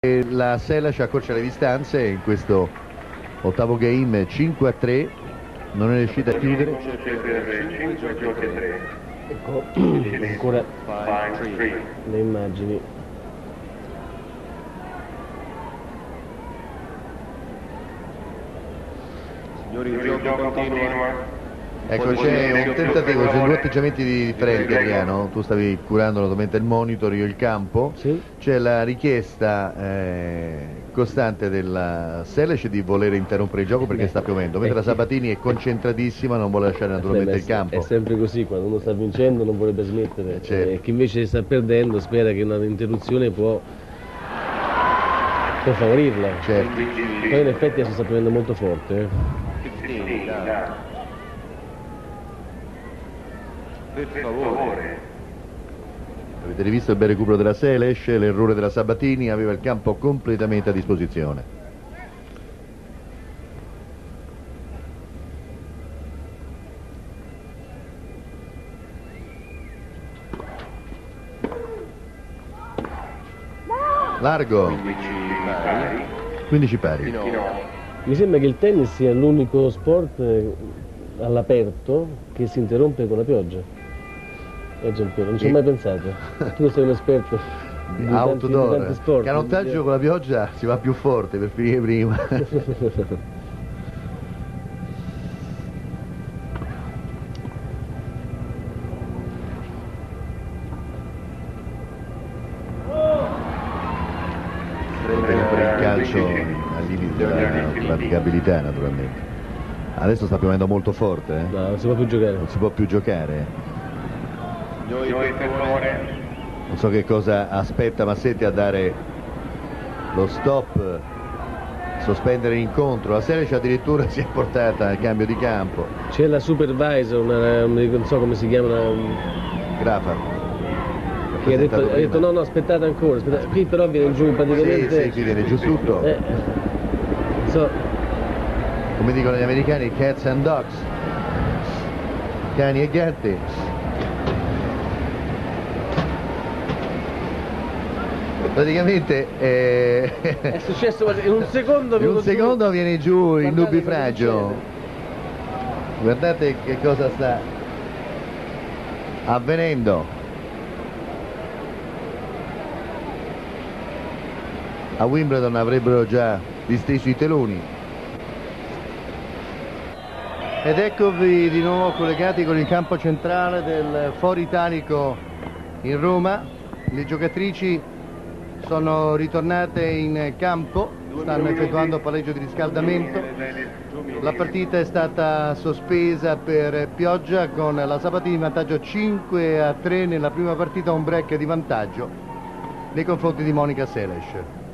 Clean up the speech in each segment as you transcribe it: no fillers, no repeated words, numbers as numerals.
La Selac accorcia le distanze in questo ottavo game 5-3, non è riuscita a chiudere. Ecco ancora le immagini. Signori, il gioco continua. Ecco, c'è un tentativo, c'è due atteggiamenti differenti, Adriano. Tu stavi curando naturalmente il monitor, io il campo. Sì. C'è la richiesta costante della Selac di voler interrompere il gioco perché sta piovendo, mentre la Sabatini è concentratissima, non vuole lasciare naturalmente il campo. È sempre così, quando uno sta vincendo non vorrebbe smettere, certo. Chi invece sta perdendo spera che una interruzione può favorirla. Certo. Poi in effetti si sta prendendo molto forte. Per favore. Avete rivisto il bel recupero della Selac, l'errore della Sabatini, aveva il campo completamente a disposizione. Largo. 15 pari. Mi sembra che il tennis sia l'unico sport all'aperto che si interrompe con la pioggia. Giampiero, non ci ho mai pensato. Tu sei un esperto di tanti sport. Canottaggio con la pioggia si va più forte per finire prima. Per il calcio al limite della praticabilità naturalmente. Adesso sta piovendo molto forte. No, non si può più giocare. Non si può più giocare. Non so che cosa aspetta Massetti a dare lo stop, sospendere l'incontro. La Selac addirittura si è portata al cambio di campo. C'è la supervisor, non so come si chiama, Grafa, che ha detto no, aspettate ancora, aspettate. Qui però viene giù praticamente. Sì, qui viene giù tutto. Come dicono gli americani, cats and dogs, cani e gatti. Praticamente è successo in un secondo. In un secondo viene giù il nubifragio. Guardate che cosa sta avvenendo. A Wimbledon avrebbero già disteso i teloni. Ed eccovi di nuovo collegati con il campo centrale del Foro Italico in Roma. Le giocatrici sono ritornate in campo, stanno effettuando pareggio di riscaldamento. La partita è stata sospesa per pioggia con la Sabatini in vantaggio 5-3 nella prima partita, un break di vantaggio nei confronti di Monica Seles.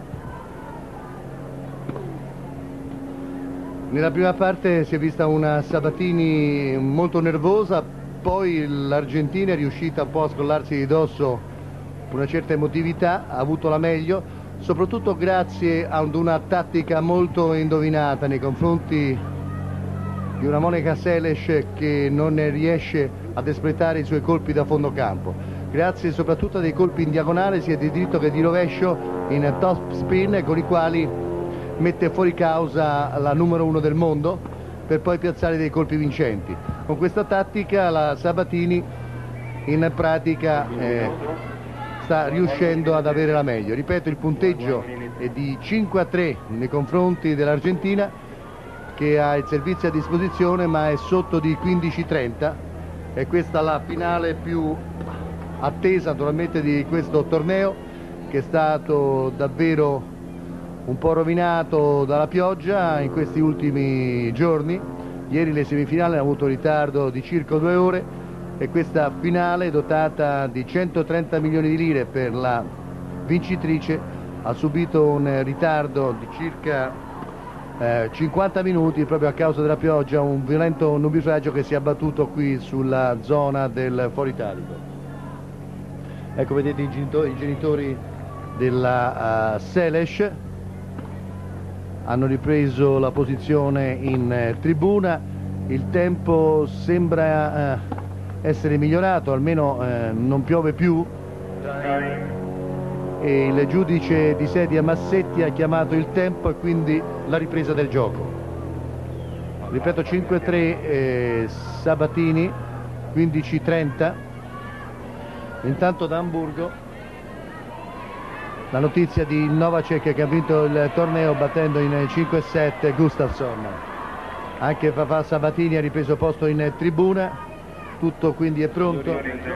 Nella prima parte si è vista una Sabatini molto nervosa, poi l'Argentina è riuscita un po' a scollarsi di dosso una certa emotività, ha avuto la meglio, soprattutto grazie ad una tattica molto indovinata nei confronti di una Monica Seles che non riesce ad espletare i suoi colpi da fondo campo. Grazie soprattutto a dei colpi in diagonale, sia di dritto che di rovescio, in top spin, con i quali mette fuori causa la numero 1 del mondo per poi piazzare dei colpi vincenti. Con questa tattica la Sabatini in pratica sta riuscendo ad avere la meglio. Ripeto, il punteggio è di 5-3 nei confronti dell'Argentina, che ha il servizio a disposizione ma è sotto di 15-30. E questa è la finale più attesa naturalmente di questo torneo, che è stato davvero un po' rovinato dalla pioggia in questi ultimi giorni. Ieri le semifinali hanno avuto ritardo di circa 2 ore e questa finale, dotata di 130 milioni di lire per la vincitrice, ha subito un ritardo di circa 50 minuti proprio a causa della pioggia, un violento nubifragio che si è abbattuto qui sulla zona del Foro Italico. Ecco, vedete i genitori della Seles hanno ripreso la posizione in tribuna. Il tempo sembra... essere migliorato, almeno non piove più. e il giudice di sedia Massetti ha chiamato il tempo e quindi la ripresa del gioco. Ripeto, 5-3 Sabatini, 15-30. Intanto da Amburgo la notizia di Novacek che ha vinto il torneo battendo in 5-7 Gustafsson. Anche Fafà Sabatini ha ripreso posto in tribuna, tutto quindi è pronto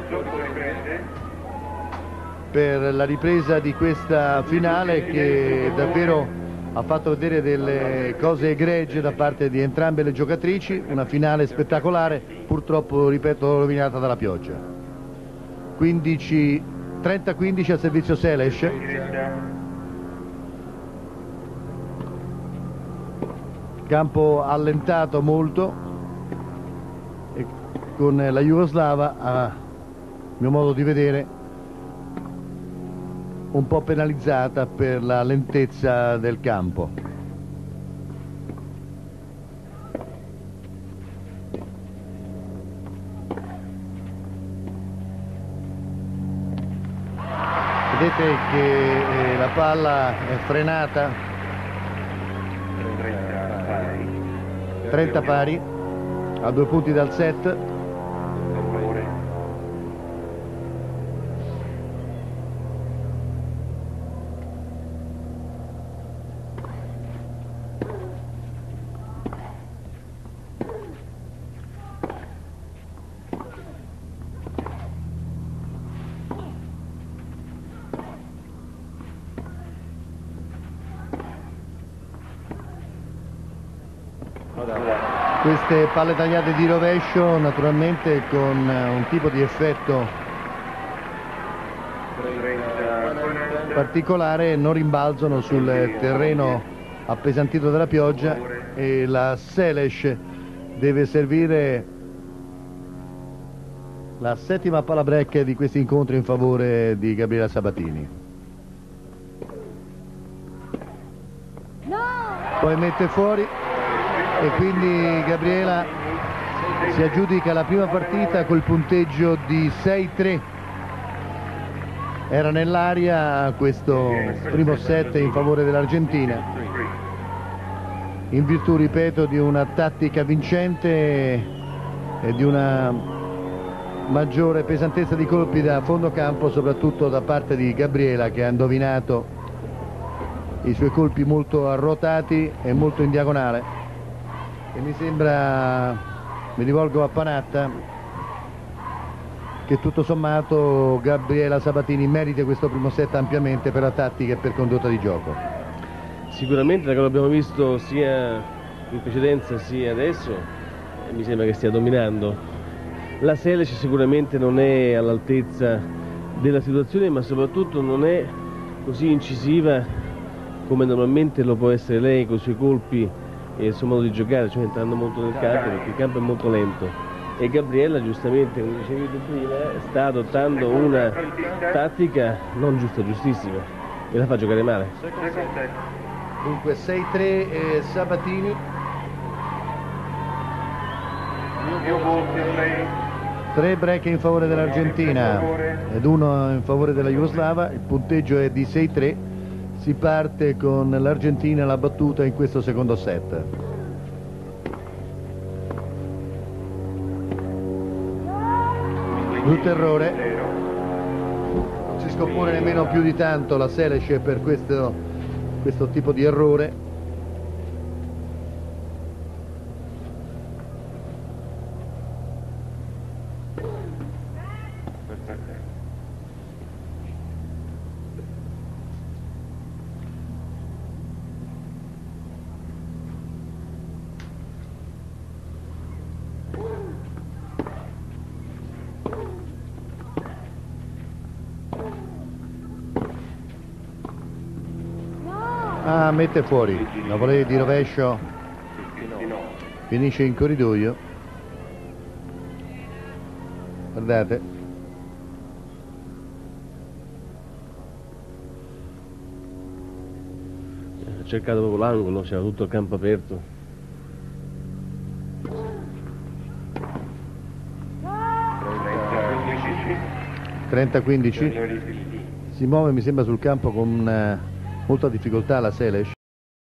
per la ripresa di questa finale che davvero ha fatto vedere delle cose egregie da parte di entrambe le giocatrici, una finale spettacolare, purtroppo, ripeto, rovinata dalla pioggia. 30-15 al servizio Seles. Campo allentato molto e con la Jugoslava, a mio modo di vedere, un po' penalizzata per la lentezza del campo. Vedete che la palla è frenata, 30 pari, a 2 punti dal set. Queste palle tagliate di rovescio, naturalmente con un tipo di effetto particolare, non rimbalzano sul terreno appesantito dalla pioggia e la Seles deve servire la 7ª palla break di questi incontri in favore di Gabriela Sabatini. Poi mette fuori e quindi Gabriela si aggiudica la prima partita col punteggio di 6-3. Era nell'aria questo primo set in favore dell'Argentina, in virtù, ripeto, di una tattica vincente e di una maggiore pesantezza di colpi da fondo campo, soprattutto da parte di Gabriela, che ha indovinato i suoi colpi molto arrotati e molto in diagonale. E mi sembra, mi rivolgo a Panatta, che tutto sommato Gabriela Sabatini merita questo primo set ampiamente per la tattica e per condotta di gioco. Sicuramente, da quello che abbiamo visto sia in precedenza sia adesso, mi sembra che stia dominando. La Seles sicuramente non è all'altezza della situazione, ma soprattutto non è così incisiva come normalmente lo può essere lei con i suoi colpi e il suo modo di giocare, cioè entrando molto nel campo, perché il campo è molto lento. E Gabriella, giustamente, come dicevi tu prima, sta adottando una tattica non giusta, giustissima, e la fa giocare male. Dunque 6-3 Sabatini, 3 break in favore dell'Argentina ed 1 in favore della Jugoslava. Il punteggio è di 6-3. Si parte con l'Argentina alla battuta in questo secondo set. Brutto errore, non si scompone nemmeno più di tanto la Seles per questo tipo di errore. Ah, mette fuori, la volée di rovescio finisce in corridoio. Guardate, Ha cercato proprio l'angolo, c'era tutto il campo aperto. (30-15) Si muove, mi sembra, sul campo con molta difficoltà la Seles.